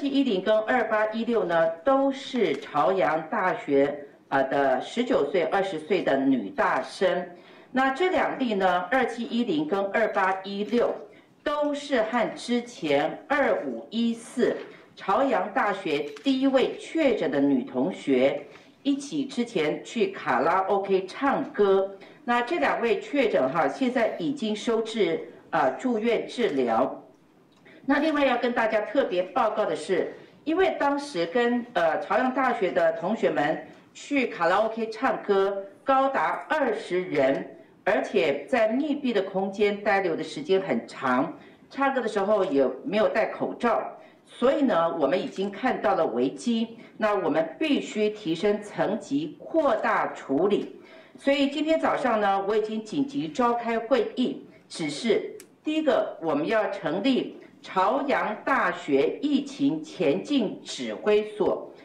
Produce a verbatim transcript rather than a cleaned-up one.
七一零跟二八一六呢，都是朝阳大学啊的十九岁、二十岁的女大生。那这两例呢，二七一零跟二八一六都是和之前二五一四朝阳大学第一位确诊的女同学一起之前去卡拉 OK 唱歌。那这两位确诊哈，现在已经收治啊住院治疗。那另外要跟大家特别报告的是，因为当时跟呃朝阳大学的同学们去卡拉 OK 唱歌，高达二十人。而且在密闭的空间待留的时间很长，唱歌的时候也没有戴口罩，所以呢，我们已经看到了危机。那我们必须提升层级，扩大处理。所以今天早上呢，我已经紧急召开会议，指示第一个，我们要成立朝阳大学疫情前进指挥所，